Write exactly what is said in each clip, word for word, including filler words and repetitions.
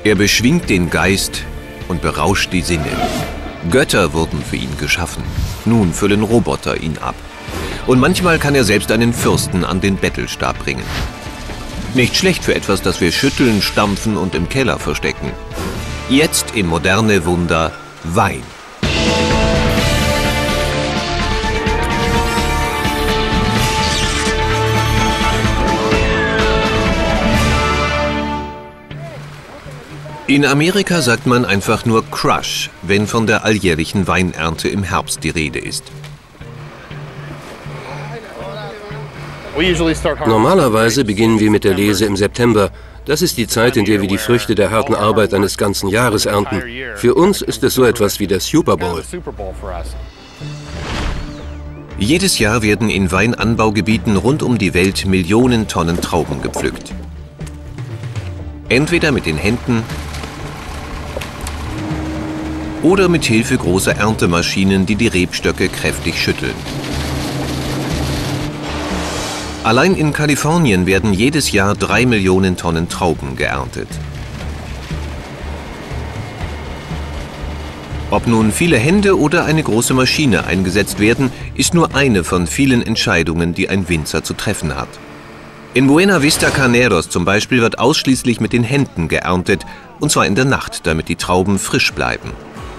Er beschwingt den Geist und berauscht die Sinne. Götter wurden für ihn geschaffen. Nun füllen Roboter ihn ab. Und manchmal kann er selbst einen Fürsten an den Bettelstab bringen. Nicht schlecht für etwas, das wir schütteln, stampfen und im Keller verstecken. Jetzt im moderne Wunder Wein. In Amerika sagt man einfach nur Crush, wenn von der alljährlichen Weinernte im Herbst die Rede ist. Normalerweise beginnen wir mit der Lese im September. Das ist die Zeit, in der wir die Früchte der harten Arbeit eines ganzen Jahres ernten. Für uns ist es so etwas wie der Super Bowl. Jedes Jahr werden in Weinanbaugebieten rund um die Welt Millionen Tonnen Trauben gepflückt. Entweder mit den Händen oder mit Hilfe großer Erntemaschinen, die die Rebstöcke kräftig schütteln. Allein in Kalifornien werden jedes Jahr drei Millionen Tonnen Trauben geerntet. Ob nun viele Hände oder eine große Maschine eingesetzt werden, ist nur eine von vielen Entscheidungen, die ein Winzer zu treffen hat. In Buena Vista Carneros zum Beispiel wird ausschließlich mit den Händen geerntet, und zwar in der Nacht, damit die Trauben frisch bleiben.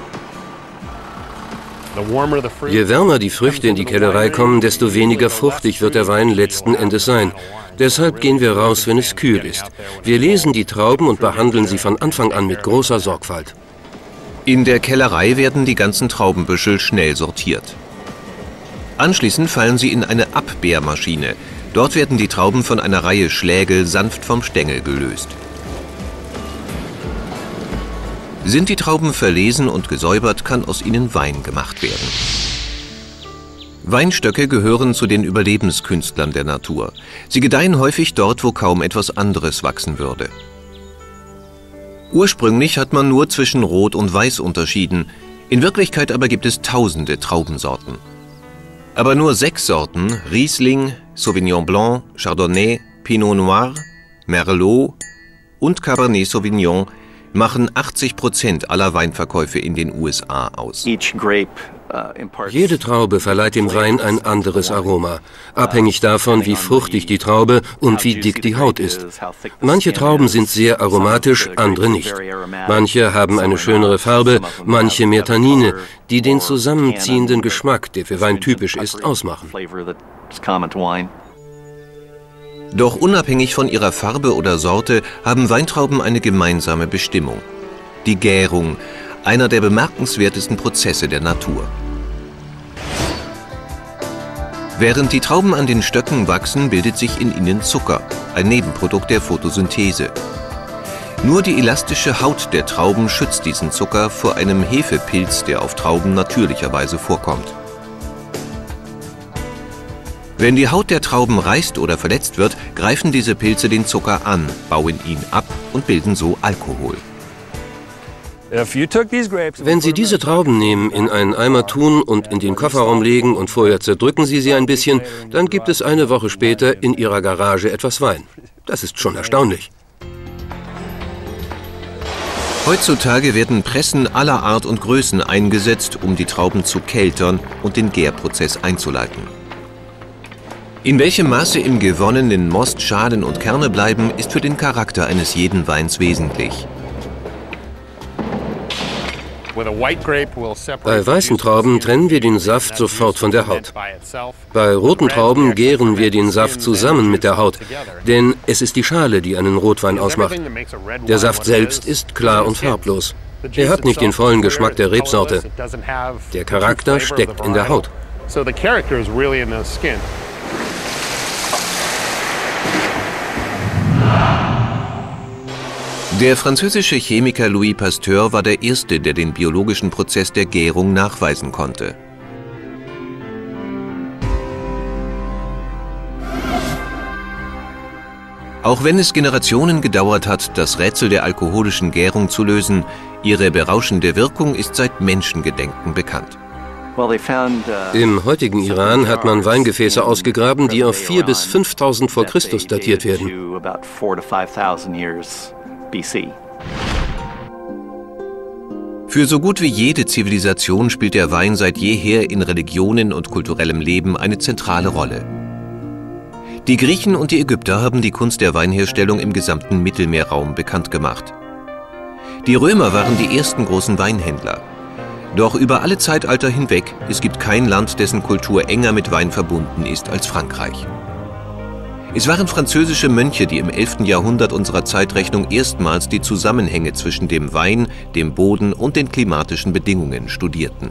Je wärmer die Früchte in die Kellerei kommen, desto weniger fruchtig wird der Wein letzten Endes sein. Deshalb gehen wir raus, wenn es kühl ist. Wir lesen die Trauben und behandeln sie von Anfang an mit großer Sorgfalt. In der Kellerei werden die ganzen Traubenbüschel schnell sortiert. Anschließend fallen sie in eine Abbeermaschine. Dort werden die Trauben von einer Reihe Schlägel sanft vom Stängel gelöst. Sind die Trauben verlesen und gesäubert, kann aus ihnen Wein gemacht werden. Weinstöcke gehören zu den Überlebenskünstlern der Natur. Sie gedeihen häufig dort, wo kaum etwas anderes wachsen würde. Ursprünglich hat man nur zwischen Rot und Weiß unterschieden. In Wirklichkeit aber gibt es tausende Traubensorten. Aber nur sechs Sorten, Riesling, Sauvignon Blanc, Chardonnay, Pinot Noir, Merlot und Cabernet Sauvignon, machen achtzig Prozent aller Weinverkäufe in den U S A aus. Jede Traube verleiht dem Wein ein anderes Aroma, abhängig davon, wie fruchtig die Traube und wie dick die Haut ist. Manche Trauben sind sehr aromatisch, andere nicht. Manche haben eine schönere Farbe, manche mehr Tannine, die den zusammenziehenden Geschmack, der für Wein typisch ist, ausmachen. Doch unabhängig von ihrer Farbe oder Sorte haben Weintrauben eine gemeinsame Bestimmung: die Gärung, einer der bemerkenswertesten Prozesse der Natur. Während die Trauben an den Stöcken wachsen, bildet sich in ihnen Zucker, ein Nebenprodukt der Photosynthese. Nur die elastische Haut der Trauben schützt diesen Zucker vor einem Hefepilz, der auf Trauben natürlicherweise vorkommt. Wenn die Haut der Trauben reißt oder verletzt wird, greifen diese Pilze den Zucker an, bauen ihn ab und bilden so Alkohol. Wenn Sie diese Trauben nehmen, in einen Eimer tun und in den Kofferraum legen und vorher zerdrücken Sie sie ein bisschen, dann gibt es eine Woche später in Ihrer Garage etwas Wein. Das ist schon erstaunlich. Heutzutage werden Pressen aller Art und Größen eingesetzt, um die Trauben zu keltern und den Gärprozess einzuleiten. In welchem Maße im gewonnenen Most Schalen und Kerne bleiben, ist für den Charakter eines jeden Weins wesentlich. Bei weißen Trauben trennen wir den Saft sofort von der Haut. Bei roten Trauben gären wir den Saft zusammen mit der Haut, denn es ist die Schale, die einen Rotwein ausmacht. Der Saft selbst ist klar und farblos. Er hat nicht den vollen Geschmack der Rebsorte. Der Charakter steckt in der Haut. Der französische Chemiker Louis Pasteur war der Erste, der den biologischen Prozess der Gärung nachweisen konnte. Auch wenn es Generationen gedauert hat, das Rätsel der alkoholischen Gärung zu lösen, ihre berauschende Wirkung ist seit Menschengedenken bekannt. Im heutigen Iran hat man Weingefäße ausgegraben, die auf viertausend bis fünftausend vor Christus datiert werden. B C. Für so gut wie jede Zivilisation spielt der Wein seit jeher in Religionen und kulturellem Leben eine zentrale Rolle. Die Griechen und die Ägypter haben die Kunst der Weinherstellung im gesamten Mittelmeerraum bekannt gemacht. Die Römer waren die ersten großen Weinhändler. Doch über alle Zeitalter hinweg, es gibt kein Land, dessen Kultur enger mit Wein verbunden ist als Frankreich. Es waren französische Mönche, die im elften Jahrhundert unserer Zeitrechnung erstmals die Zusammenhänge zwischen dem Wein, dem Boden und den klimatischen Bedingungen studierten.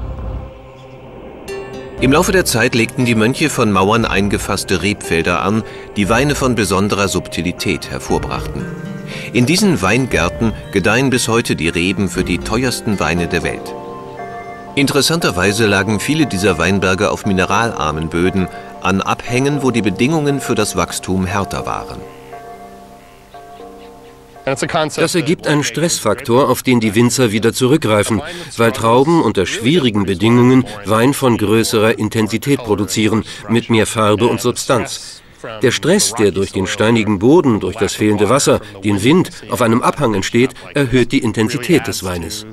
Im Laufe der Zeit legten die Mönche von Mauern eingefasste Rebfelder an, die Weine von besonderer Subtilität hervorbrachten. In diesen Weingärten gedeihen bis heute die Reben für die teuersten Weine der Welt. Interessanterweise lagen viele dieser Weinberge auf mineralarmen Böden, an Abhängen, wo die Bedingungen für das Wachstum härter waren. Das ergibt einen Stressfaktor, auf den die Winzer wieder zurückgreifen, weil Trauben unter schwierigen Bedingungen Wein von größerer Intensität produzieren, mit mehr Farbe und Substanz. Der Stress, der durch den steinigen Boden, durch das fehlende Wasser, den Wind auf einem Abhang entsteht, erhöht die Intensität des Weines.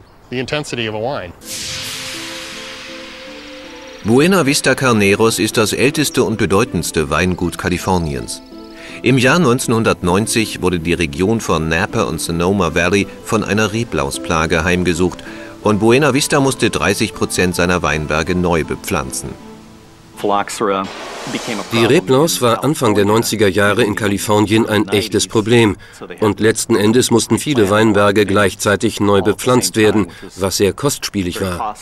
Buena Vista Carneros ist das älteste und bedeutendste Weingut Kaliforniens. Im Jahr neunzehnhundertneunzig wurde die Region von Napa und Sonoma Valley von einer Reblausplage heimgesucht und Buena Vista musste dreißig Prozent seiner Weinberge neu bepflanzen. Die Reblaus war Anfang der neunziger Jahre in Kalifornien ein echtes Problem und letzten Endes mussten viele Weinberge gleichzeitig neu bepflanzt werden, was sehr kostspielig war.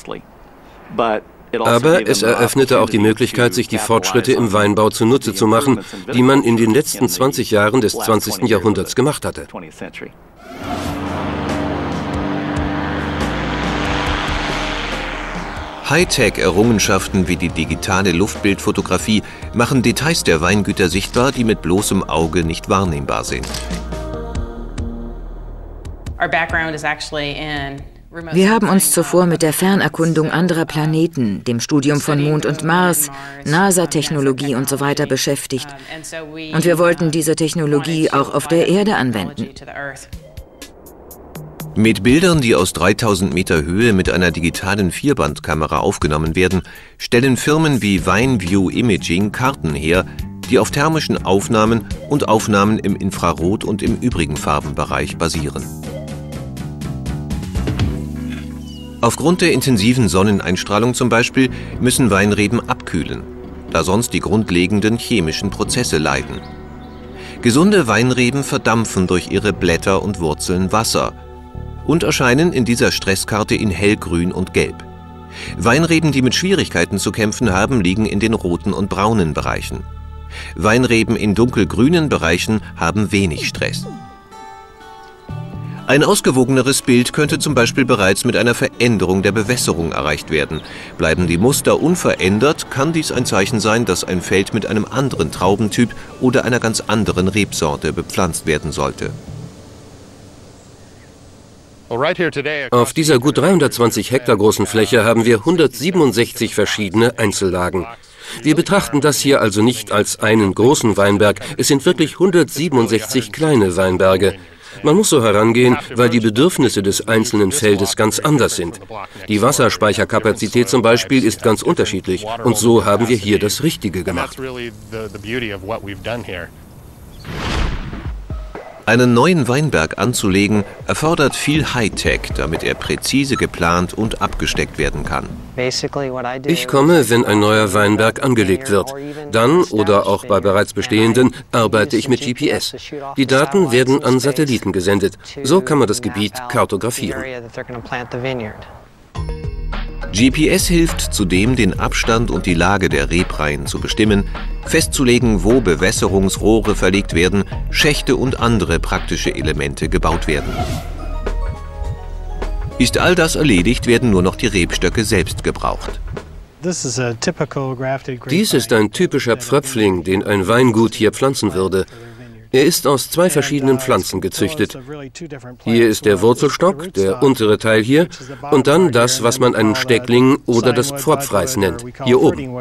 Aber es eröffnete auch die Möglichkeit, sich die Fortschritte im Weinbau zunutze zu machen, die man in den letzten zwanzig Jahren des zwanzigsten Jahrhunderts gemacht hatte. Hightech-Errungenschaften wie die digitale Luftbildfotografie machen Details der Weingüter sichtbar, die mit bloßem Auge nicht wahrnehmbar sind. Wir haben uns zuvor mit der Fernerkundung anderer Planeten, dem Studium von Mond und Mars, NASA-Technologie und so weiter beschäftigt. Und wir wollten diese Technologie auch auf der Erde anwenden. Mit Bildern, die aus dreitausend Meter Höhe mit einer digitalen Vierbandkamera aufgenommen werden, stellen Firmen wie VineView Imaging Karten her, die auf thermischen Aufnahmen und Aufnahmen im Infrarot- und im übrigen Farbenbereich basieren. Aufgrund der intensiven Sonneneinstrahlung zum Beispiel müssen Weinreben abkühlen, da sonst die grundlegenden chemischen Prozesse leiden. Gesunde Weinreben verdampfen durch ihre Blätter und Wurzeln Wasser und erscheinen in dieser Stresskarte in hellgrün und gelb. Weinreben, die mit Schwierigkeiten zu kämpfen haben, liegen in den roten und braunen Bereichen. Weinreben in dunkelgrünen Bereichen haben wenig Stress. Ein ausgewogeneres Bild könnte zum Beispiel bereits mit einer Veränderung der Bewässerung erreicht werden. Bleiben die Muster unverändert, kann dies ein Zeichen sein, dass ein Feld mit einem anderen Traubentyp oder einer ganz anderen Rebsorte bepflanzt werden sollte. Auf dieser gut dreihundertzwanzig Hektar großen Fläche haben wir hundertsiebenundsechzig verschiedene Einzellagen. Wir betrachten das hier also nicht als einen großen Weinberg, es sind wirklich hundertsiebenundsechzig kleine Weinberge. Man muss so herangehen, weil die Bedürfnisse des einzelnen Feldes ganz anders sind. Die Wasserspeicherkapazität zum Beispiel ist ganz unterschiedlich und so haben wir hier das Richtige gemacht. Einen neuen Weinberg anzulegen, erfordert viel Hightech, damit er präzise geplant und abgesteckt werden kann. Ich komme, wenn ein neuer Weinberg angelegt wird. Dann, oder auch bei bereits bestehenden, arbeite ich mit G P S. Die Daten werden an Satelliten gesendet. So kann man das Gebiet kartografieren. G P S hilft zudem, den Abstand und die Lage der Rebreihen zu bestimmen, festzulegen, wo Bewässerungsrohre verlegt werden, Schächte und andere praktische Elemente gebaut werden. Ist all das erledigt, werden nur noch die Rebstöcke selbst gebraucht. Dies ist ein typischer Pfröpfling, den ein Weingut hier pflanzen würde. Er ist aus zwei verschiedenen Pflanzen gezüchtet. Hier ist der Wurzelstock, der untere Teil hier, und dann das, was man einen Steckling oder das Pfropfreis nennt, hier oben.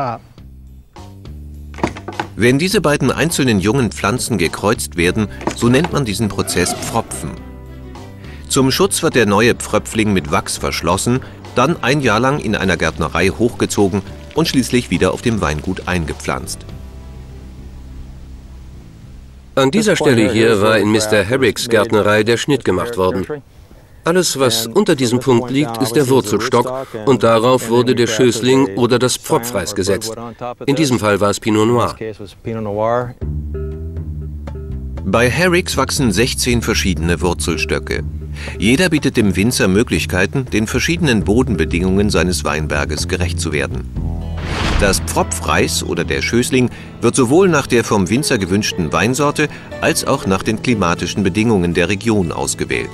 Wenn diese beiden einzelnen jungen Pflanzen gekreuzt werden, so nennt man diesen Prozess Pfropfen. Zum Schutz wird der neue Pfröpfling mit Wachs verschlossen, dann ein Jahr lang in einer Gärtnerei hochgezogen und schließlich wieder auf dem Weingut eingepflanzt. An dieser Stelle hier war in Mister Herricks Gärtnerei der Schnitt gemacht worden. Alles, was unter diesem Punkt liegt, ist der Wurzelstock und darauf wurde der Schößling oder das Pfropfreis gesetzt. In diesem Fall war es Pinot Noir. Bei Herricks wachsen sechzehn verschiedene Wurzelstöcke. Jeder bietet dem Winzer Möglichkeiten, den verschiedenen Bodenbedingungen seines Weinberges gerecht zu werden. Das Pfropfreis oder der Schößling wird sowohl nach der vom Winzer gewünschten Weinsorte als auch nach den klimatischen Bedingungen der Region ausgewählt.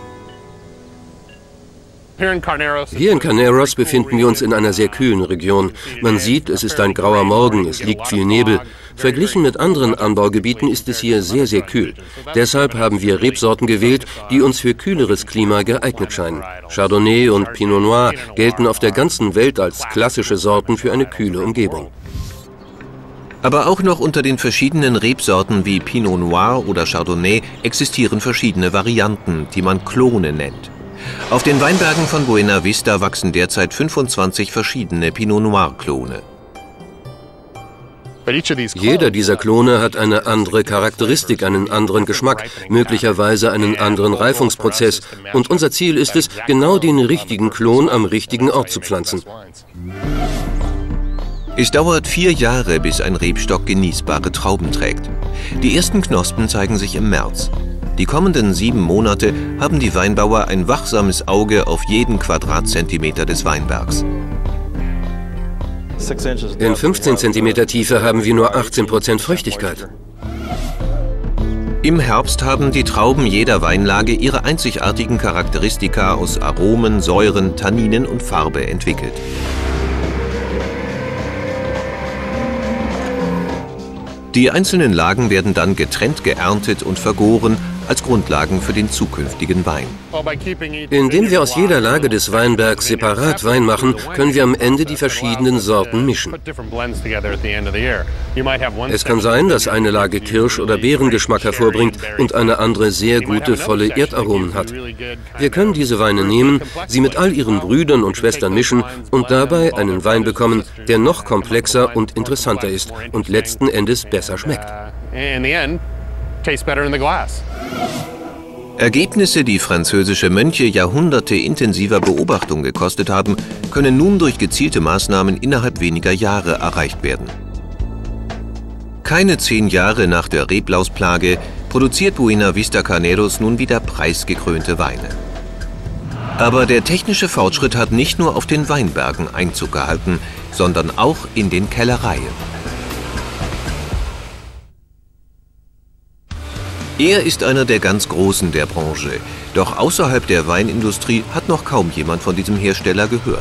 Hier in Carneros befinden wir uns in einer sehr kühlen Region. Man sieht, es ist ein grauer Morgen, es liegt viel Nebel. Verglichen mit anderen Anbaugebieten ist es hier sehr, sehr kühl. Deshalb haben wir Rebsorten gewählt, die uns für kühleres Klima geeignet scheinen. Chardonnay und Pinot Noir gelten auf der ganzen Welt als klassische Sorten für eine kühle Umgebung. Aber auch noch unter den verschiedenen Rebsorten wie Pinot Noir oder Chardonnay existieren verschiedene Varianten, die man Klone nennt. Auf den Weinbergen von Buena Vista wachsen derzeit fünfundzwanzig verschiedene Pinot Noir-Klone. Jeder dieser Klone hat eine andere Charakteristik, einen anderen Geschmack, möglicherweise einen anderen Reifungsprozess. Und unser Ziel ist es, genau den richtigen Klon am richtigen Ort zu pflanzen. Es dauert vier Jahre, bis ein Rebstock genießbare Trauben trägt. Die ersten Knospen zeigen sich im März. Die kommenden sieben Monate haben die Weinbauer ein wachsames Auge auf jeden Quadratzentimeter des Weinbergs. In fünfzehn Zentimeter Tiefe haben wir nur achtzehn Prozent Feuchtigkeit. Im Herbst haben die Trauben jeder Weinlage ihre einzigartigen Charakteristika aus Aromen, Säuren, Tanninen und Farbe entwickelt. Die einzelnen Lagen werden dann getrennt geerntet und vergoren als Grundlagen für den zukünftigen Wein. Indem wir aus jeder Lage des Weinbergs separat Wein machen, können wir am Ende die verschiedenen Sorten mischen. Es kann sein, dass eine Lage Kirsch- oder Beerengeschmack hervorbringt und eine andere sehr gute, volle Erdaromen hat. Wir können diese Weine nehmen, sie mit all ihren Brüdern und Schwestern mischen und dabei einen Wein bekommen, der noch komplexer und interessanter ist und letzten Endes besser schmeckt. Ergebnisse, die französische Mönche Jahrhunderte intensiver Beobachtung gekostet haben, können nun durch gezielte Maßnahmen innerhalb weniger Jahre erreicht werden. Keine zehn Jahre nach der Reblausplage produziert Buena Vista Carneros nun wieder preisgekrönte Weine. Aber der technische Fortschritt hat nicht nur auf den Weinbergen Einzug gehalten, sondern auch in den Kellereien. Er ist einer der ganz Großen der Branche, doch außerhalb der Weinindustrie hat noch kaum jemand von diesem Hersteller gehört.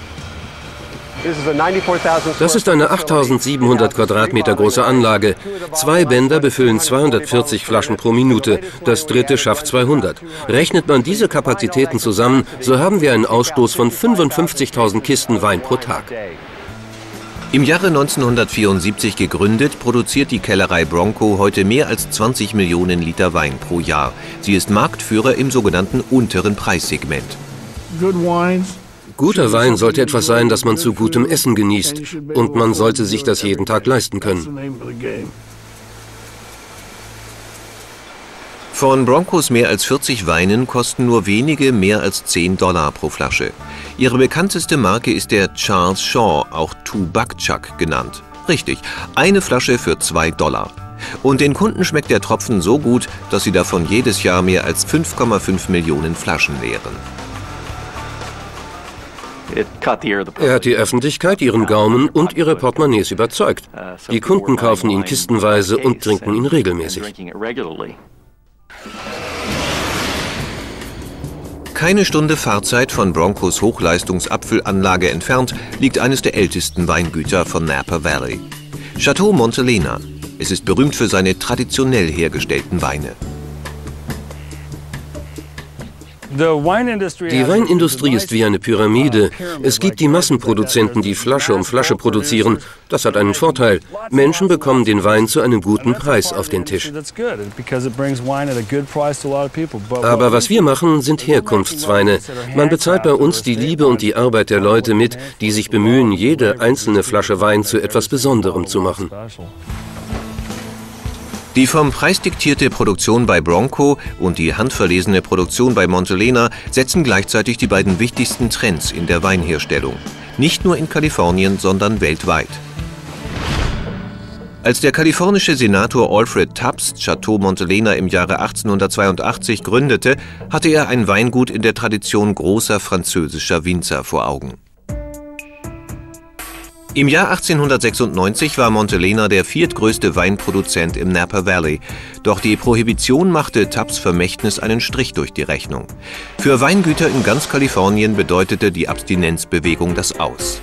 Das ist eine achttausendsiebenhundert Quadratmeter große Anlage. Zwei Bänder befüllen zweihundertvierzig Flaschen pro Minute, das dritte schafft zweihundert. Rechnet man diese Kapazitäten zusammen, so haben wir einen Ausstoß von fünfundfünfzigtausend Kisten Wein pro Tag. Im Jahre neunzehnhundertvierundsiebzig gegründet, produziert die Kellerei Bronco heute mehr als zwanzig Millionen Liter Wein pro Jahr. Sie ist Marktführer im sogenannten unteren Preissegment. Guter Wein sollte etwas sein, das man zu gutem Essen genießt. Und man sollte sich das jeden Tag leisten können. Von Broncos mehr als vierzig Weinen kosten nur wenige mehr als zehn Dollar pro Flasche. Ihre bekannteste Marke ist der Charles Shaw, auch Two Buck Chuck genannt. Richtig, eine Flasche für zwei Dollar. Und den Kunden schmeckt der Tropfen so gut, dass sie davon jedes Jahr mehr als fünf Komma fünf Millionen Flaschen leeren. Er hat die Öffentlichkeit, ihren Gaumen und ihre Portemonnaies überzeugt. Die Kunden kaufen ihn kistenweise und trinken ihn regelmäßig. Keine Stunde Fahrzeit von Broncos Hochleistungsapfelanlage entfernt liegt eines der ältesten Weingüter von Napa Valley. Chateau Montelena. Es ist berühmt für seine traditionell hergestellten Weine. Die Weinindustrie ist wie eine Pyramide. Es gibt die Massenproduzenten, die Flasche um Flasche produzieren. Das hat einen Vorteil. Menschen bekommen den Wein zu einem guten Preis auf den Tisch. Aber was wir machen, sind Herkunftsweine. Man bezahlt bei uns die Liebe und die Arbeit der Leute mit, die sich bemühen, jede einzelne Flasche Wein zu etwas Besonderem zu machen. Die vom Preis diktierte Produktion bei Bronco und die handverlesene Produktion bei Montelena setzen gleichzeitig die beiden wichtigsten Trends in der Weinherstellung. Nicht nur in Kalifornien, sondern weltweit. Als der kalifornische Senator Alfred Tubbs Château Montelena im Jahre achtzehnhundertzweiundachtzig gründete, hatte er ein Weingut in der Tradition großer französischer Winzer vor Augen. Im Jahr achtzehnhundertsechsundneunzig war Montelena der viertgrößte Weinproduzent im Napa Valley. Doch die Prohibition machte Tubbs Vermächtnis einen Strich durch die Rechnung. Für Weingüter in ganz Kalifornien bedeutete die Abstinenzbewegung das Aus.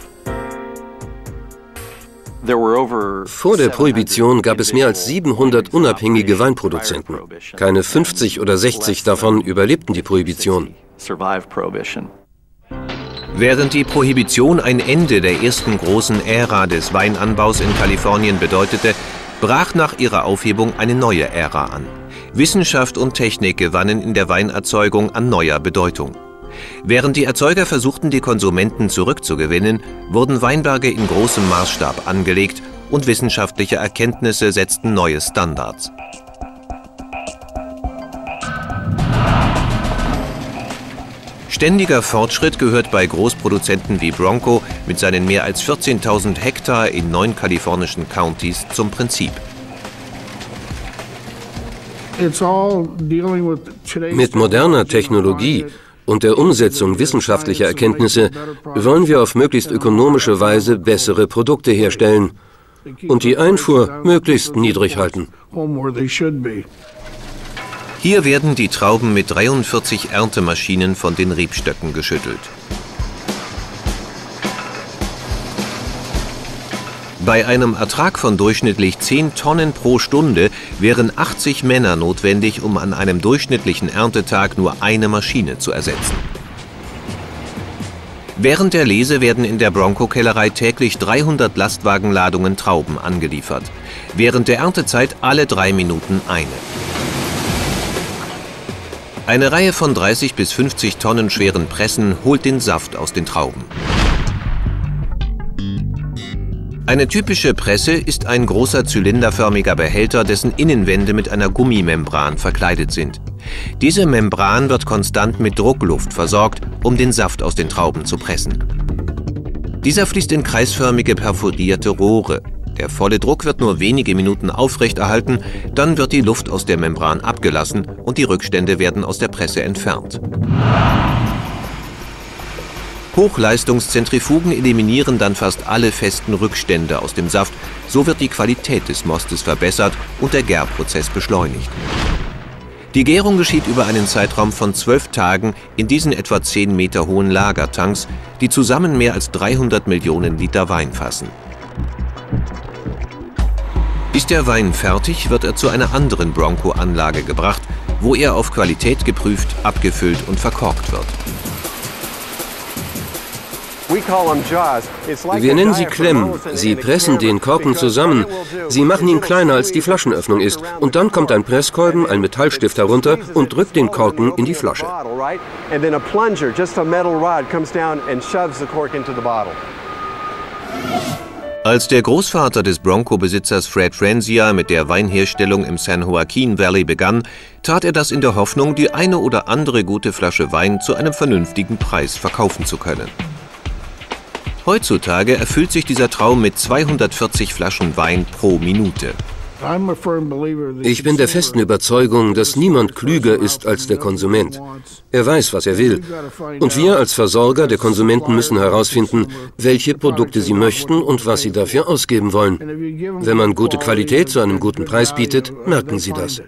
Vor der Prohibition gab es mehr als siebenhundert unabhängige Weinproduzenten. Keine fünfzig oder sechzig davon überlebten die Prohibition. Während die Prohibition ein Ende der ersten großen Ära des Weinanbaus in Kalifornien bedeutete, brach nach ihrer Aufhebung eine neue Ära an. Wissenschaft und Technik gewannen in der Weinerzeugung an neuer Bedeutung. Während die Erzeuger versuchten, die Konsumenten zurückzugewinnen, wurden Weinberge in großem Maßstab angelegt und wissenschaftliche Erkenntnisse setzten neue Standards. Ständiger Fortschritt gehört bei Großproduzenten wie Bronco mit seinen mehr als vierzehntausend Hektar in neun kalifornischen Countys zum Prinzip. Mit moderner Technologie und der Umsetzung wissenschaftlicher Erkenntnisse wollen wir auf möglichst ökonomische Weise bessere Produkte herstellen und die Einfuhr möglichst niedrig halten. Hier werden die Trauben mit dreiundvierzig Erntemaschinen von den Rebstöcken geschüttelt. Bei einem Ertrag von durchschnittlich zehn Tonnen pro Stunde wären achtzig Männer notwendig, um an einem durchschnittlichen Erntetag nur eine Maschine zu ersetzen. Während der Lese werden in der Bronco-Kellerei täglich dreihundert Lastwagenladungen Trauben angeliefert. Während der Erntezeit alle drei Minuten eine. Eine Reihe von dreißig bis fünfzig Tonnen schweren Pressen holt den Saft aus den Trauben. Eine typische Presse ist ein großer zylinderförmiger Behälter, dessen Innenwände mit einer Gummimembran verkleidet sind. Diese Membran wird konstant mit Druckluft versorgt, um den Saft aus den Trauben zu pressen. Dieser fließt in kreisförmige perforierte Rohre. Der volle Druck wird nur wenige Minuten aufrechterhalten, dann wird die Luft aus der Membran abgelassen und die Rückstände werden aus der Presse entfernt. Hochleistungszentrifugen eliminieren dann fast alle festen Rückstände aus dem Saft, so wird die Qualität des Mostes verbessert und der Gärprozess beschleunigt. Die Gärung geschieht über einen Zeitraum von zwölf Tagen in diesen etwa zehn Meter hohen Lagertanks, die zusammen mehr als dreihundert Millionen Liter Wein fassen. Ist der Wein fertig, wird er zu einer anderen Bronco-Anlage gebracht, wo er auf Qualität geprüft, abgefüllt und verkorkt wird. Wir nennen sie Klemmen. Sie pressen den Korken zusammen. Sie machen ihn kleiner, als die Flaschenöffnung ist. Und dann kommt ein Presskolben, ein Metallstift herunter und drückt den Korken in die Flasche. Als der Großvater des Bronco-Besitzers Fred Francia mit der Weinherstellung im San Joaquin Valley begann, tat er das in der Hoffnung, die eine oder andere gute Flasche Wein zu einem vernünftigen Preis verkaufen zu können. Heutzutage erfüllt sich dieser Traum mit zweihundertvierzig Flaschen Wein pro Minute. Ich bin der festen Überzeugung, dass niemand klüger ist als der Konsument. Er weiß, was er will. Und wir als Versorger der Konsumenten müssen herausfinden, welche Produkte sie möchten und was sie dafür ausgeben wollen. Wenn man gute Qualität zu einem guten Preis bietet, merken sie das.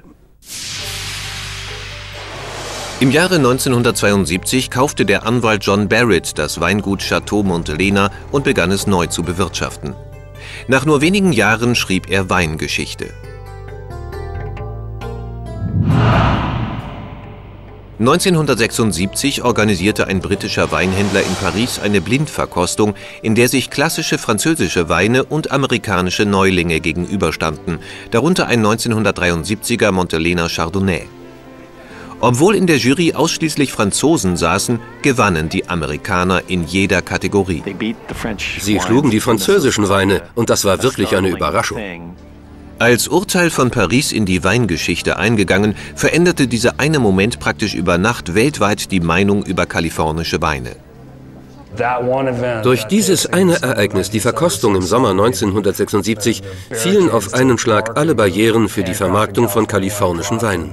Im Jahre neunzehnhundertzweiundsiebzig kaufte der Anwalt John Barrett das Weingut Château Montelena und begann es neu zu bewirtschaften. Nach nur wenigen Jahren schrieb er Weingeschichte. neunzehnhundertsechsundsiebzig organisierte ein britischer Weinhändler in Paris eine Blindverkostung, in der sich klassische französische Weine und amerikanische Neulinge gegenüberstanden, darunter ein neunzehnhundertdreiundsiebziger Montelena Chardonnay. Obwohl in der Jury ausschließlich Franzosen saßen, gewannen die Amerikaner in jeder Kategorie. Sie schlugen die französischen Weine und das war wirklich eine Überraschung. Als Urteil von Paris in die Weingeschichte eingegangen, veränderte dieser eine Moment praktisch über Nacht weltweit die Meinung über kalifornische Weine. Durch dieses eine Ereignis, die Verkostung im Sommer neunzehnhundertsechsundsiebzig, fielen auf einen Schlag alle Barrieren für die Vermarktung von kalifornischen Weinen.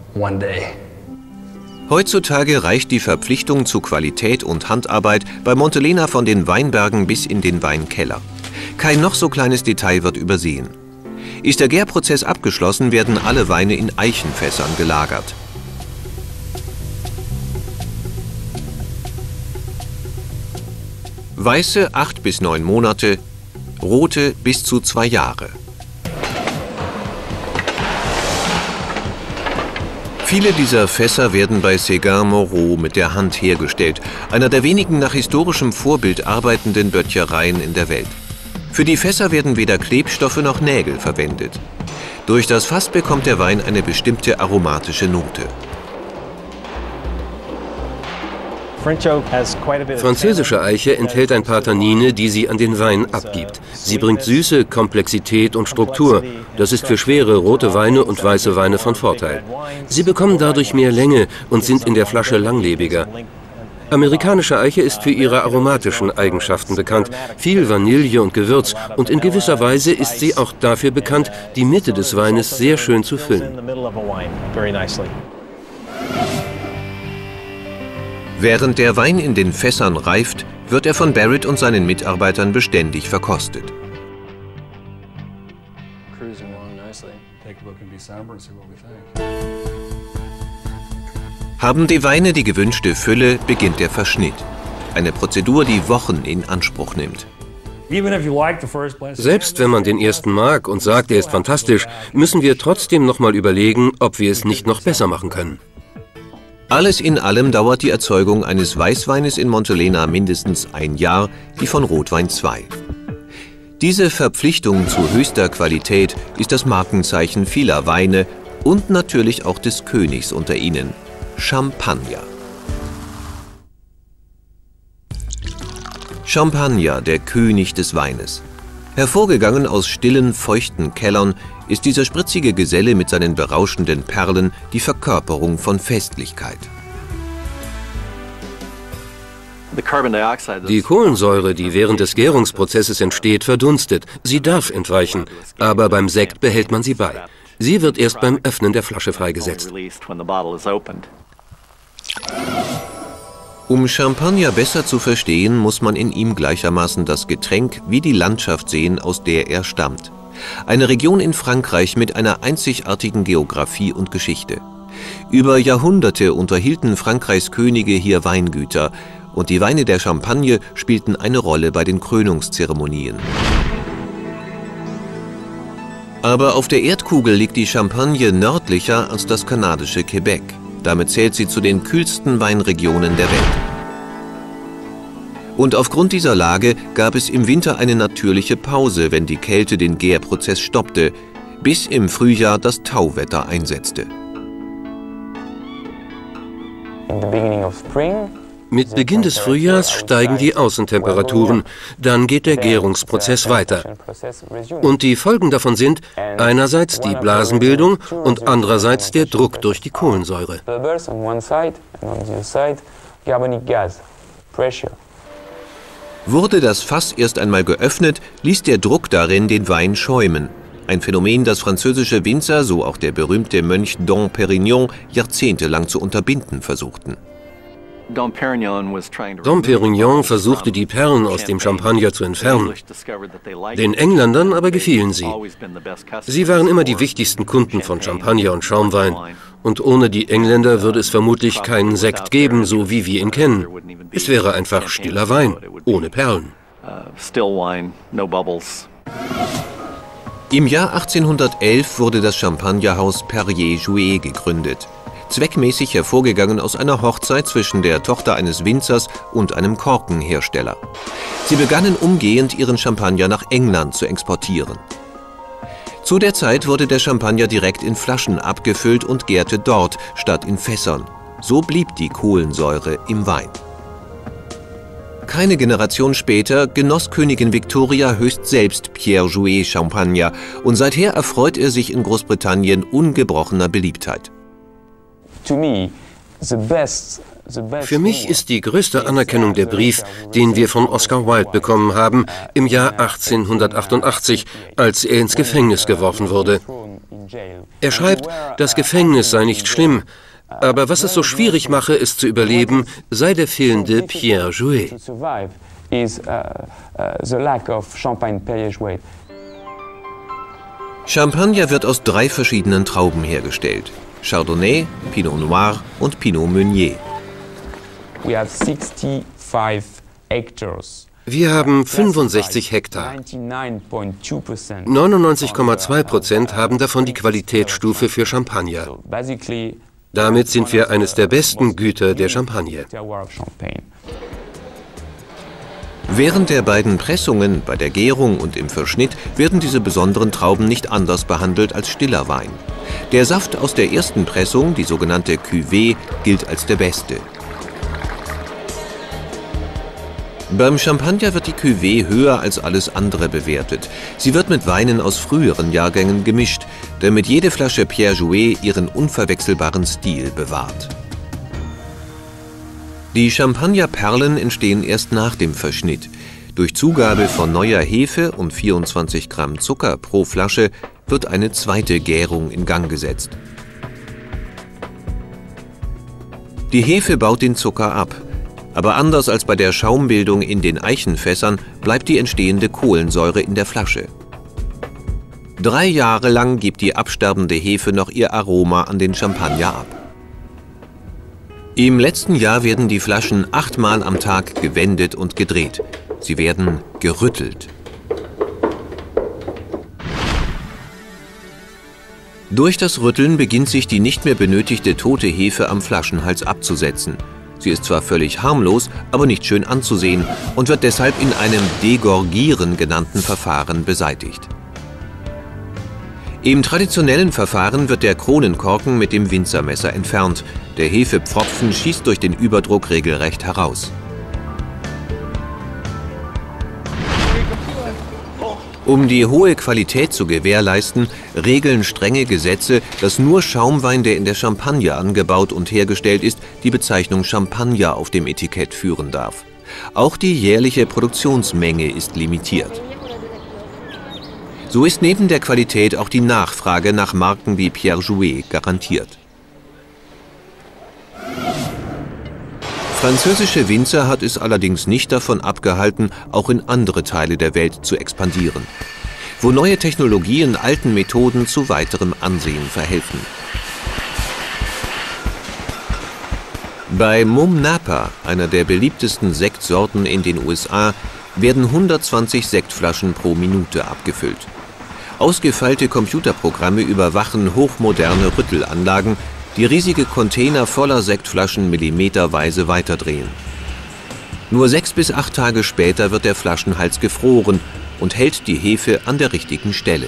Heutzutage reicht die Verpflichtung zu Qualität und Handarbeit bei Montelena von den Weinbergen bis in den Weinkeller. Kein noch so kleines Detail wird übersehen. Ist der Gärprozess abgeschlossen, werden alle Weine in Eichenfässern gelagert. Weiße acht bis neun Monate, rote bis zu zwei Jahre. Viele dieser Fässer werden bei Séguin-Moreau mit der Hand hergestellt, einer der wenigen nach historischem Vorbild arbeitenden Böttchereien in der Welt. Für die Fässer werden weder Klebstoffe noch Nägel verwendet. Durch das Fass bekommt der Wein eine bestimmte aromatische Note. Französische Eiche enthält ein paar Tannine, die sie an den Wein abgibt. Sie bringt Süße, Komplexität und Struktur. Das ist für schwere rote Weine und weiße Weine von Vorteil. Sie bekommen dadurch mehr Länge und sind in der Flasche langlebiger. Amerikanische Eiche ist für ihre aromatischen Eigenschaften bekannt, viel Vanille und Gewürz, und in gewisser Weise ist sie auch dafür bekannt, die Mitte des Weines sehr schön zu füllen. Während der Wein in den Fässern reift, wird er von Barrett und seinen Mitarbeitern beständig verkostet. Haben die Weine die gewünschte Fülle, beginnt der Verschnitt. Eine Prozedur, die Wochen in Anspruch nimmt. Selbst wenn man den ersten mag und sagt, er ist fantastisch, müssen wir trotzdem noch mal überlegen, ob wir es nicht noch besser machen können. Alles in allem dauert die Erzeugung eines Weißweines in Montelena mindestens ein Jahr, die von Rotwein zwei. Diese Verpflichtung zu höchster Qualität ist das Markenzeichen vieler Weine und natürlich auch des Königs unter ihnen, Champagner. Champagner, der König des Weines. Hervorgegangen aus stillen, feuchten Kellern, ist dieser spritzige Geselle mit seinen berauschenden Perlen die Verkörperung von Festlichkeit. Die Kohlensäure, die während des Gärungsprozesses entsteht, verdunstet. Sie darf entweichen, aber beim Sekt behält man sie bei. Sie wird erst beim Öffnen der Flasche freigesetzt. Um Champagner besser zu verstehen, muss man in ihm gleichermaßen das Getränk wie die Landschaft sehen, aus der er stammt. Eine Region in Frankreich mit einer einzigartigen Geografie und Geschichte. Über Jahrhunderte unterhielten Frankreichs Könige hier Weingüter und die Weine der Champagne spielten eine Rolle bei den Krönungszeremonien. Aber auf der Erdkugel liegt die Champagne nördlicher als das kanadische Quebec. Damit zählt sie zu den kühlsten Weinregionen der Welt. Und aufgrund dieser Lage gab es im Winter eine natürliche Pause, wenn die Kälte den Gärprozess stoppte, bis im Frühjahr das Tauwetter einsetzte. Mit Beginn des Frühjahrs steigen die Außentemperaturen, dann geht der Gärungsprozess weiter. Und die Folgen davon sind einerseits die Blasenbildung und andererseits der Druck durch die Kohlensäure. Wurde das Fass erst einmal geöffnet, ließ der Druck darin den Wein schäumen. Ein Phänomen, das französische Winzer, so auch der berühmte Mönch Dom Pérignon, jahrzehntelang zu unterbinden versuchten. Dom Pérignon versuchte, die Perlen aus dem Champagner zu entfernen. Den Engländern aber gefielen sie. Sie waren immer die wichtigsten Kunden von Champagner und Schaumwein. Und ohne die Engländer würde es vermutlich keinen Sekt geben, so wie wir ihn kennen. Es wäre einfach stiller Wein, ohne Perlen. Im Jahr achtzehnhundertelf wurde das Champagnerhaus Perrier-Jouët gegründet. zweckmäßig hervorgegangen aus einer Hochzeit zwischen der Tochter eines Winzers und einem Korkenhersteller. Sie begannen umgehend, ihren Champagner nach England zu exportieren. Zu der Zeit wurde der Champagner direkt in Flaschen abgefüllt und gärte dort statt in Fässern. So blieb die Kohlensäure im Wein. Keine Generation später genoss Königin Victoria höchst selbst Pierre Jouet Champagner und seither erfreut er sich in Großbritannien ungebrochener Beliebtheit. Für mich ist die größte Anerkennung der Brief, den wir von Oscar Wilde bekommen haben, im Jahr achtzehnhundertachtundachtzig, als er ins Gefängnis geworfen wurde. Er schreibt, das Gefängnis sei nicht schlimm, aber was es so schwierig mache, es zu überleben, sei der fehlende Pierre Jouet. Champagner wird aus drei verschiedenen Trauben hergestellt: Chardonnay, Pinot Noir und Pinot Meunier. Wir haben fünfundsechzig Hektar. neunundneunzig Komma zwei Prozent haben davon die Qualitätsstufe für Champagner. Damit sind wir eines der besten Güter der Champagne. Während der beiden Pressungen, bei der Gärung und im Verschnitt, werden diese besonderen Trauben nicht anders behandelt als stiller Wein. Der Saft aus der ersten Pressung, die sogenannte Cuvée, gilt als der beste. Beim Champagner wird die Cuvée höher als alles andere bewertet. Sie wird mit Weinen aus früheren Jahrgängen gemischt, damit jede Flasche Pierre Jouet ihren unverwechselbaren Stil bewahrt. Die Champagnerperlen entstehen erst nach dem Verschnitt. Durch Zugabe von neuer Hefe und vierundzwanzig Gramm Zucker pro Flasche wird eine zweite Gärung in Gang gesetzt. Die Hefe baut den Zucker ab. Aber anders als bei der Schaumbildung in den Eichenfässern bleibt die entstehende Kohlensäure in der Flasche. Drei Jahre lang gibt die absterbende Hefe noch ihr Aroma an den Champagner ab. Im letzten Jahr werden die Flaschen achtmal am Tag gewendet und gedreht. Sie werden gerüttelt. Durch das Rütteln beginnt sich die nicht mehr benötigte tote Hefe am Flaschenhals abzusetzen. Sie ist zwar völlig harmlos, aber nicht schön anzusehen und wird deshalb in einem Degorgieren genannten Verfahren beseitigt. Im traditionellen Verfahren wird der Kronenkorken mit dem Winzermesser entfernt. Der Hefepfropfen schießt durch den Überdruck regelrecht heraus. Um die hohe Qualität zu gewährleisten, regeln strenge Gesetze, dass nur Schaumwein, der in der Champagne angebaut und hergestellt ist, die Bezeichnung Champagner auf dem Etikett führen darf. Auch die jährliche Produktionsmenge ist limitiert. So ist neben der Qualität auch die Nachfrage nach Marken wie Pierre Jouet garantiert. Französische Winzer hat es allerdings nicht davon abgehalten, auch in andere Teile der Welt zu expandieren, wo neue Technologien alten Methoden zu weiterem Ansehen verhelfen. Bei Mumm Napa, einer der beliebtesten Sektsorten in den U S A, werden hundertzwanzig Sektflaschen pro Minute abgefüllt. Ausgefeilte Computerprogramme überwachen hochmoderne Rüttelanlagen, die riesige Container voller Sektflaschen millimeterweise weiterdrehen. Nur sechs bis acht Tage später wird der Flaschenhals gefroren und hält die Hefe an der richtigen Stelle.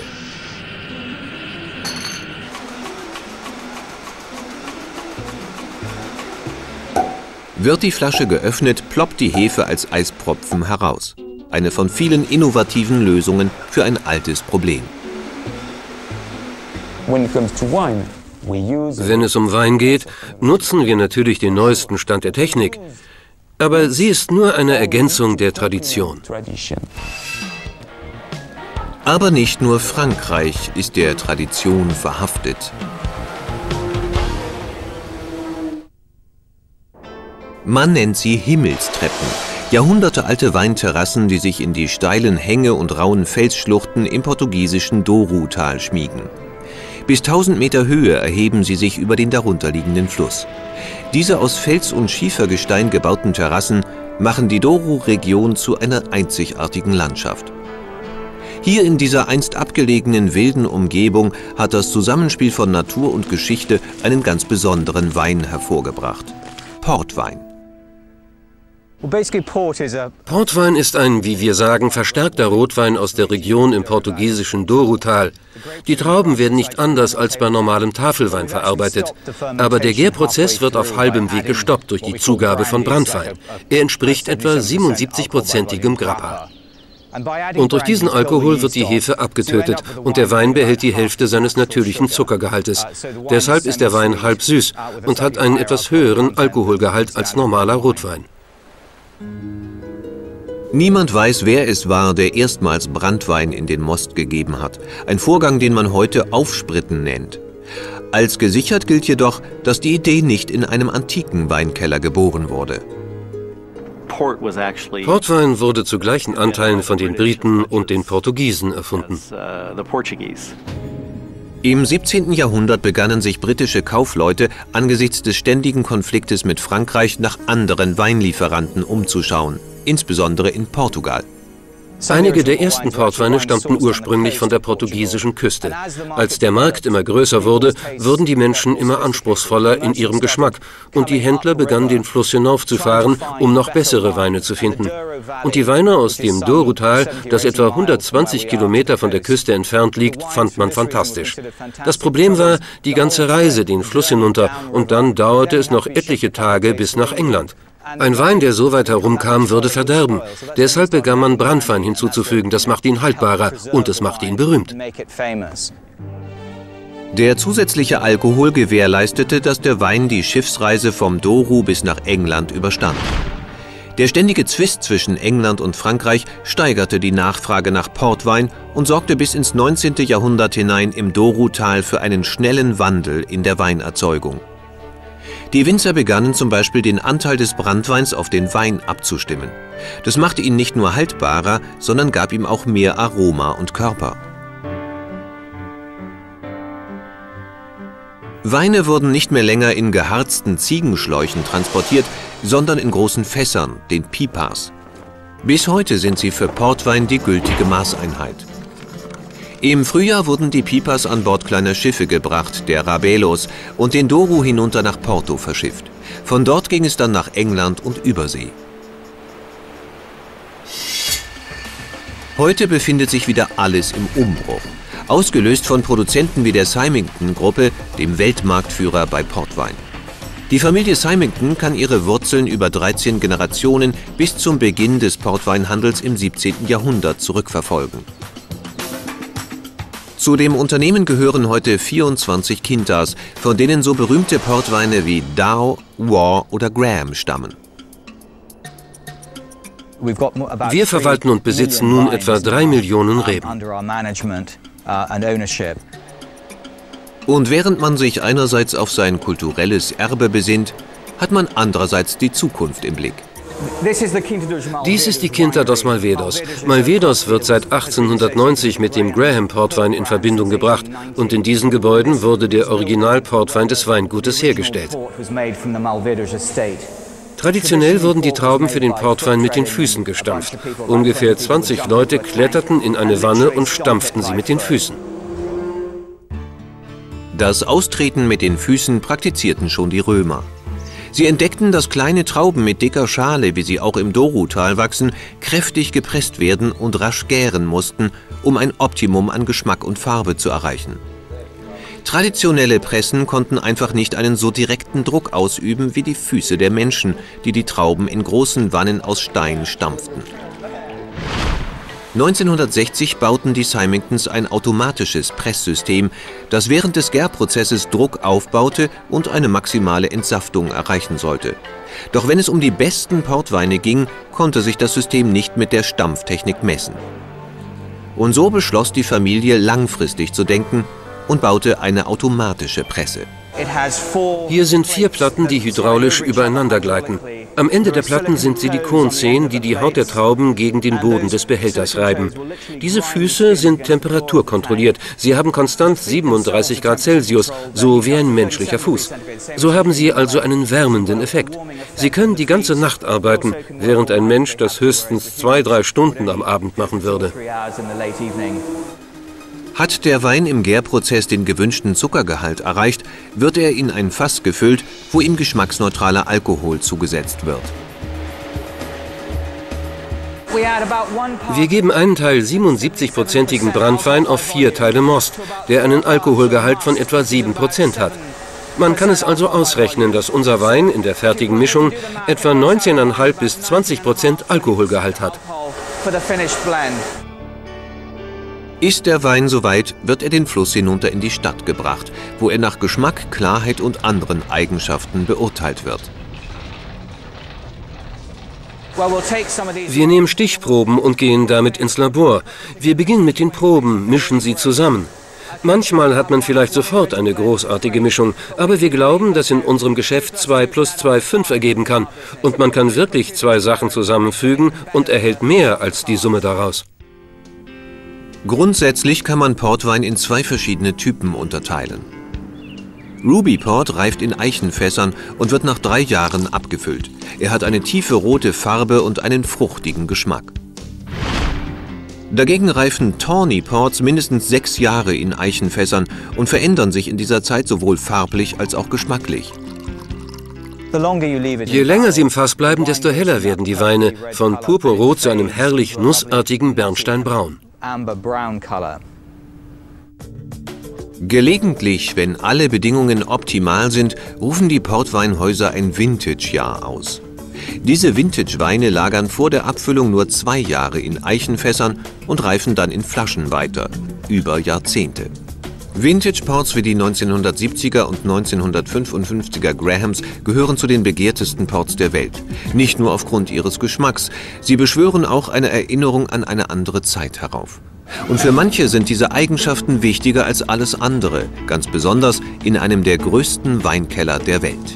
Wird die Flasche geöffnet, ploppt die Hefe als Eispropfen heraus. Eine von vielen innovativen Lösungen für ein altes Problem. Wenn es um Wein geht, nutzen wir natürlich den neuesten Stand der Technik. Aber sie ist nur eine Ergänzung der Tradition. Aber nicht nur Frankreich ist der Tradition verhaftet. Man nennt sie Himmelstreppen. Jahrhundertealte Weinterrassen, die sich in die steilen Hänge und rauen Felsschluchten im portugiesischen Douro-Tal schmiegen. Bis tausend Meter Höhe erheben sie sich über den darunterliegenden Fluss. Diese aus Fels- und Schiefergestein gebauten Terrassen machen die Douro-Region zu einer einzigartigen Landschaft. Hier in dieser einst abgelegenen wilden Umgebung hat das Zusammenspiel von Natur und Geschichte einen ganz besonderen Wein hervorgebracht: Portwein. Portwein ist ein, wie wir sagen, verstärkter Rotwein aus der Region im portugiesischen Douro-Tal. Die Trauben werden nicht anders als bei normalem Tafelwein verarbeitet, aber der Gärprozess wird auf halbem Weg gestoppt durch die Zugabe von Branntwein. Er entspricht etwa siebenundsiebzig-prozentigem Grappa. Und durch diesen Alkohol wird die Hefe abgetötet und der Wein behält die Hälfte seines natürlichen Zuckergehaltes. Deshalb ist der Wein halb süß und hat einen etwas höheren Alkoholgehalt als normaler Rotwein. Niemand weiß, wer es war, der erstmals Branntwein in den Most gegeben hat. Ein Vorgang, den man heute Aufspritten nennt. Als gesichert gilt jedoch, dass die Idee nicht in einem antiken Weinkeller geboren wurde. Portwein wurde zu gleichen Anteilen von den Briten und den Portugiesen erfunden. Im siebzehnten Jahrhundert begannen sich britische Kaufleute angesichts des ständigen Konfliktes mit Frankreich nach anderen Weinlieferanten umzuschauen, insbesondere in Portugal. Einige der ersten Portweine stammten ursprünglich von der portugiesischen Küste. Als der Markt immer größer wurde, wurden die Menschen immer anspruchsvoller in ihrem Geschmack und die Händler begannen den Fluss hinaufzufahren, um noch bessere Weine zu finden. Und die Weine aus dem Douro-Tal, das etwa hundertzwanzig Kilometer von der Küste entfernt liegt, fand man fantastisch. Das Problem war die ganze Reise den Fluss hinunter und dann dauerte es noch etliche Tage bis nach England. Ein Wein, der so weit herumkam, würde verderben. Deshalb begann man Branntwein hinzuzufügen. Das macht ihn haltbarer und es macht ihn berühmt. Der zusätzliche Alkohol gewährleistete, dass der Wein die Schiffsreise vom Douro bis nach England überstand. Der ständige Zwist zwischen England und Frankreich steigerte die Nachfrage nach Portwein und sorgte bis ins neunzehnte Jahrhundert hinein im Douro-Tal für einen schnellen Wandel in der Weinerzeugung. Die Winzer begannen zum Beispiel den Anteil des Branntweins auf den Wein abzustimmen. Das machte ihn nicht nur haltbarer, sondern gab ihm auch mehr Aroma und Körper. Weine wurden nicht mehr länger in geharzten Ziegenschläuchen transportiert, sondern in großen Fässern, den Pipas. Bis heute sind sie für Portwein die gültige Maßeinheit. Im Frühjahr wurden die Pipas an Bord kleiner Schiffe gebracht, der Rabelos, und den Douro hinunter nach Porto verschifft. Von dort ging es dann nach England und Übersee. Heute befindet sich wieder alles im Umbruch, ausgelöst von Produzenten wie der Symington-Gruppe, dem Weltmarktführer bei Portwein. Die Familie Symington kann ihre Wurzeln über dreizehn Generationen bis zum Beginn des Portweinhandels im siebzehnten Jahrhundert zurückverfolgen. Zu dem Unternehmen gehören heute vierundzwanzig Quintas, von denen so berühmte Portweine wie Dow, Waugh oder Graham stammen. Wir verwalten und besitzen nun etwa drei Millionen Reben. Und während man sich einerseits auf sein kulturelles Erbe besinnt, hat man andererseits die Zukunft im Blick. Dies ist die Quinta dos Malvedos. Malvedos wird seit achtzehnhundertneunzig mit dem Graham-Portwein in Verbindung gebracht und in diesen Gebäuden wurde der Original-Portwein des Weingutes hergestellt. Traditionell wurden die Trauben für den Portwein mit den Füßen gestampft. Ungefähr zwanzig Leute kletterten in eine Wanne und stampften sie mit den Füßen. Das Austreten mit den Füßen praktizierten schon die Römer. Sie entdeckten, dass kleine Trauben mit dicker Schale, wie sie auch im Douro-Tal wachsen, kräftig gepresst werden und rasch gären mussten, um ein Optimum an Geschmack und Farbe zu erreichen. Traditionelle Pressen konnten einfach nicht einen so direkten Druck ausüben wie die Füße der Menschen, die die Trauben in großen Wannen aus Stein stampften. neunzehnhundertsechzig bauten die Symingtons ein automatisches Presssystem, das während des Gärprozesses Druck aufbaute und eine maximale Entsaftung erreichen sollte. Doch wenn es um die besten Portweine ging, konnte sich das System nicht mit der Stampftechnik messen. Und so beschloss die Familie, langfristig zu denken und baute eine automatische Presse. Hier sind vier Platten, die hydraulisch übereinander gleiten. Am Ende der Platten sind Silikonzehen, die die Haut der Trauben gegen den Boden des Behälters reiben. Diese Füße sind temperaturkontrolliert. Sie haben konstant siebenunddreißig Grad Celsius, so wie ein menschlicher Fuß. So haben sie also einen wärmenden Effekt. Sie können die ganze Nacht arbeiten, während ein Mensch das höchstens zwei, drei Stunden am Abend machen würde. Hat der Wein im Gärprozess den gewünschten Zuckergehalt erreicht, wird er in ein Fass gefüllt, wo ihm geschmacksneutraler Alkohol zugesetzt wird. Wir geben einen Teil siebenundsiebzig-prozentigen Branntwein auf vier Teile Most, der einen Alkoholgehalt von etwa sieben Prozent hat. Man kann es also ausrechnen, dass unser Wein in der fertigen Mischung etwa neunzehn Komma fünf bis zwanzig Prozent Alkoholgehalt hat. Ist der Wein soweit, wird er den Fluss hinunter in die Stadt gebracht, wo er nach Geschmack, Klarheit und anderen Eigenschaften beurteilt wird. Wir nehmen Stichproben und gehen damit ins Labor. Wir beginnen mit den Proben, mischen sie zusammen. Manchmal hat man vielleicht sofort eine großartige Mischung, aber wir glauben, dass in unserem Geschäft zwei plus zwei fünf ergeben kann. Und man kann wirklich zwei Sachen zusammenfügen und erhält mehr als die Summe daraus. Grundsätzlich kann man Portwein in zwei verschiedene Typen unterteilen. Ruby Port reift in Eichenfässern und wird nach drei Jahren abgefüllt. Er hat eine tiefe rote Farbe und einen fruchtigen Geschmack. Dagegen reifen Tawny Ports mindestens sechs Jahre in Eichenfässern und verändern sich in dieser Zeit sowohl farblich als auch geschmacklich. Je länger sie im Fass bleiben, desto heller werden die Weine, von purpurrot zu einem herrlich nussartigen Bernsteinbraun. Gelegentlich, wenn alle Bedingungen optimal sind, rufen die Portweinhäuser ein Vintage-Jahr aus. Diese Vintage-Weine lagern vor der Abfüllung nur zwei Jahre in Eichenfässern und reifen dann in Flaschen weiter, über Jahrzehnte. Vintage-Ports wie die neunzehnhundertsiebziger und neunzehnhundertfünfundfünfziger Grahams gehören zu den begehrtesten Ports der Welt. Nicht nur aufgrund ihres Geschmacks, sie beschwören auch eine Erinnerung an eine andere Zeit herauf. Und für manche sind diese Eigenschaften wichtiger als alles andere, ganz besonders in einem der größten Weinkeller der Welt.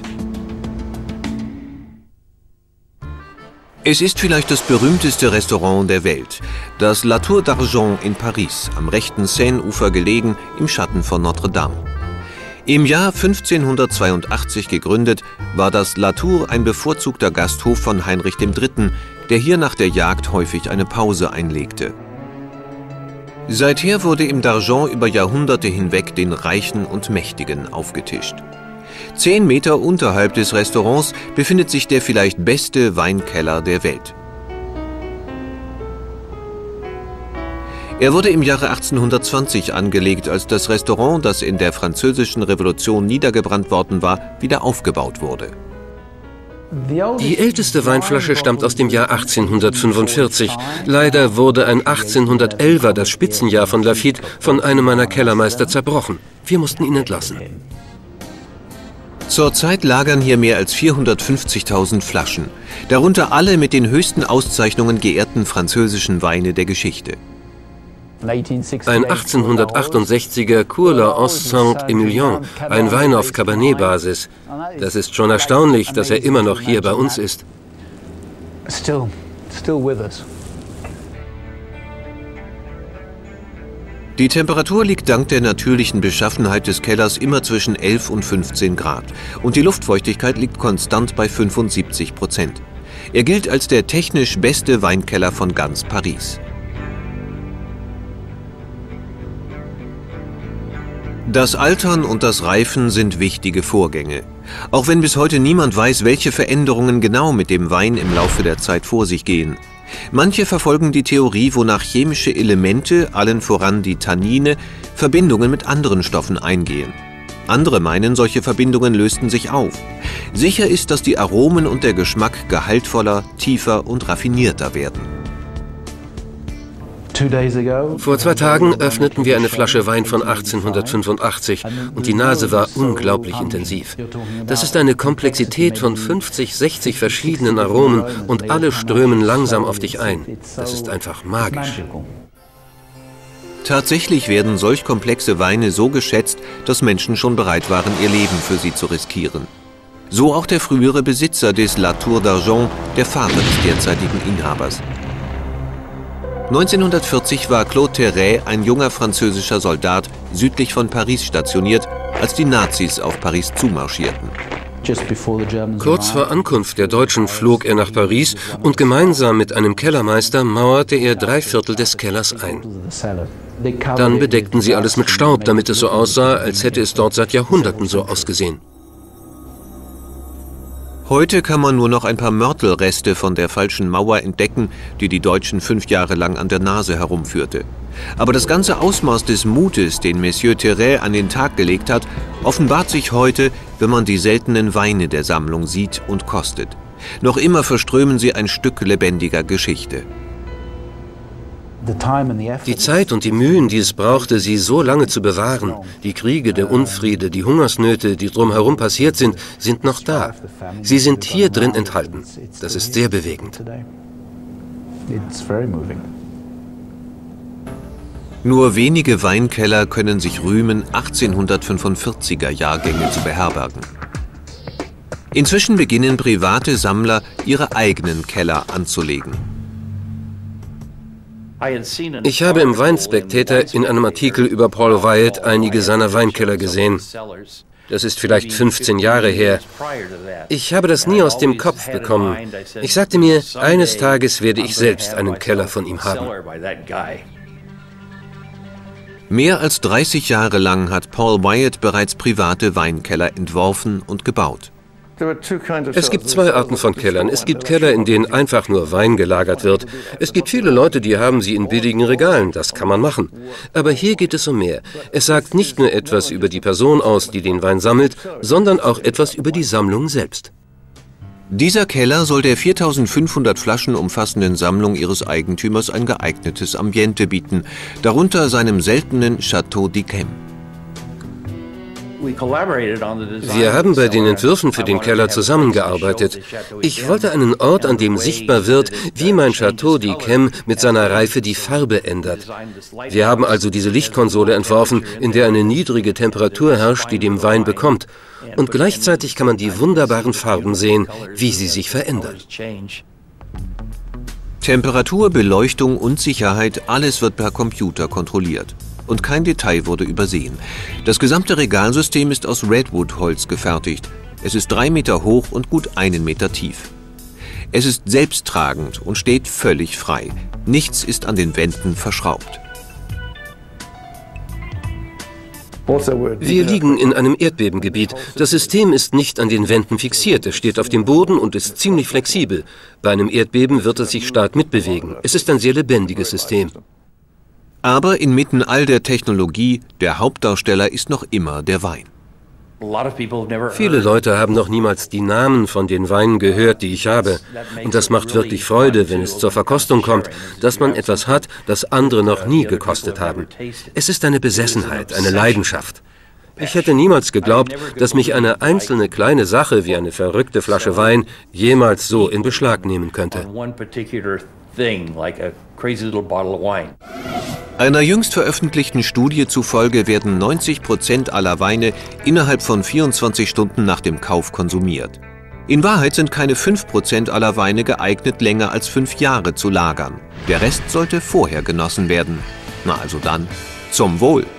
Es ist vielleicht das berühmteste Restaurant der Welt, das La Tour d'Argent in Paris, am rechten Seine-Ufer gelegen, im Schatten von Notre-Dame. Im Jahr fünfzehnhundertzweiundachtzig gegründet, war das La Tour ein bevorzugter Gasthof von Heinrich dem Dritten, der hier nach der Jagd häufig eine Pause einlegte. Seither wurde im d'Argent über Jahrhunderte hinweg den Reichen und Mächtigen aufgetischt. Zehn Meter unterhalb des Restaurants befindet sich der vielleicht beste Weinkeller der Welt. Er wurde im Jahre achtzehnhundertzwanzig angelegt, als das Restaurant, das in der Französischen Revolution niedergebrannt worden war, wieder aufgebaut wurde. Die älteste Weinflasche stammt aus dem Jahr achtzehnhundertfünfundvierzig. Leider wurde ein achtzehnhundertelfer, das Spitzenjahr von Lafite, von einem meiner Kellermeister zerbrochen. Wir mussten ihn entlassen. Zurzeit lagern hier mehr als vierhundertfünfzigtausend Flaschen, darunter alle mit den höchsten Auszeichnungen geehrten französischen Weine der Geschichte. Ein achtzehnhundertachtundsechziger Cours aus Saint-Emilion, ein Wein auf Cabernet-Basis. Das ist schon erstaunlich, dass er immer noch hier bei uns ist. Die Temperatur liegt dank der natürlichen Beschaffenheit des Kellers immer zwischen elf und fünfzehn Grad und die Luftfeuchtigkeit liegt konstant bei fünfundsiebzig Prozent. Er gilt als der technisch beste Weinkeller von ganz Paris. Das Altern und das Reifen sind wichtige Vorgänge. Auch wenn bis heute niemand weiß, welche Veränderungen genau mit dem Wein im Laufe der Zeit vor sich gehen. Manche verfolgen die Theorie, wonach chemische Elemente, allen voran die Tannine, Verbindungen mit anderen Stoffen eingehen. Andere meinen, solche Verbindungen lösten sich auf. Sicher ist, dass die Aromen und der Geschmack gehaltvoller, tiefer und raffinierter werden. Vor zwei Tagen öffneten wir eine Flasche Wein von achtzehnhundertfünfundachtzig und die Nase war unglaublich intensiv. Das ist eine Komplexität von fünfzig, sechzig verschiedenen Aromen und alle strömen langsam auf dich ein. Das ist einfach magisch. Tatsächlich werden solch komplexe Weine so geschätzt, dass Menschen schon bereit waren, ihr Leben für sie zu riskieren. So auch der frühere Besitzer des La Tour d'Argent, der Vater des derzeitigen Inhabers. neunzehnhundertvierzig war Claude Terray, ein junger französischer Soldat, südlich von Paris stationiert, als die Nazis auf Paris zumarschierten. Kurz vor Ankunft der Deutschen flog er nach Paris und gemeinsam mit einem Kellermeister mauerte er drei Viertel des Kellers ein. Dann bedeckten sie alles mit Staub, damit es so aussah, als hätte es dort seit Jahrhunderten so ausgesehen. Heute kann man nur noch ein paar Mörtelreste von der falschen Mauer entdecken, die die Deutschen fünf Jahre lang an der Nase herumführte. Aber das ganze Ausmaß des Mutes, den Monsieur Terray an den Tag gelegt hat, offenbart sich heute, wenn man die seltenen Weine der Sammlung sieht und kostet. Noch immer verströmen sie ein Stück lebendiger Geschichte. Die Zeit und die Mühen, die es brauchte, sie so lange zu bewahren, die Kriege, der Unfriede, die Hungersnöte, die drumherum passiert sind, sind noch da. Sie sind hier drin enthalten. Das ist sehr bewegend. Nur wenige Weinkeller können sich rühmen, achtzehnhundertfünfundvierziger Jahrgänge zu beherbergen. Inzwischen beginnen private Sammler, ihre eigenen Keller anzulegen. Ich habe im Wine Spectator in einem Artikel über Paul Wyatt einige seiner Weinkeller gesehen. Das ist vielleicht fünfzehn Jahre her. Ich habe das nie aus dem Kopf bekommen. Ich sagte mir, eines Tages werde ich selbst einen Keller von ihm haben. Mehr als dreißig Jahre lang hat Paul Wyatt bereits private Weinkeller entworfen und gebaut. Es gibt zwei Arten von Kellern. Es gibt Keller, in denen einfach nur Wein gelagert wird. Es gibt viele Leute, die haben sie in billigen Regalen. Das kann man machen. Aber hier geht es um mehr. Es sagt nicht nur etwas über die Person aus, die den Wein sammelt, sondern auch etwas über die Sammlung selbst. Dieser Keller soll der viertausendfünfhundert Flaschen umfassenden Sammlung ihres Eigentümers ein geeignetes Ambiente bieten, darunter seinem seltenen Château d'Yquem. Wir haben bei den Entwürfen für den Keller zusammengearbeitet. Ich wollte einen Ort, an dem sichtbar wird, wie mein Château d'Yquem mit seiner Reife die Farbe ändert. Wir haben also diese Lichtkonsole entworfen, in der eine niedrige Temperatur herrscht, die dem Wein bekommt. Und gleichzeitig kann man die wunderbaren Farben sehen, wie sie sich verändern. Temperatur, Beleuchtung und Sicherheit, alles wird per Computer kontrolliert. Und kein Detail wurde übersehen. Das gesamte Regalsystem ist aus Redwood-Holz gefertigt. Es ist drei Meter hoch und gut einen Meter tief. Es ist selbsttragend und steht völlig frei. Nichts ist an den Wänden verschraubt. Wir liegen in einem Erdbebengebiet. Das System ist nicht an den Wänden fixiert. Es steht auf dem Boden und ist ziemlich flexibel. Bei einem Erdbeben wird es sich stark mitbewegen. Es ist ein sehr lebendiges System. Aber inmitten all der Technologie, der Hauptdarsteller ist noch immer der Wein. Viele Leute haben noch niemals die Namen von den Weinen gehört, die ich habe. Und das macht wirklich Freude, wenn es zur Verkostung kommt, dass man etwas hat, das andere noch nie gekostet haben. Es ist eine Besessenheit, eine Leidenschaft. Ich hätte niemals geglaubt, dass mich eine einzelne kleine Sache wie eine verrückte Flasche Wein jemals so in Beschlag nehmen könnte. Einer jüngst veröffentlichten Studie zufolge werden neunzig Prozent aller Weine innerhalb von vierundzwanzig Stunden nach dem Kauf konsumiert. In Wahrheit sind keine fünf Prozent aller Weine geeignet, länger als fünf Jahre zu lagern. Der Rest sollte vorher genossen werden. Na also dann, zum Wohl!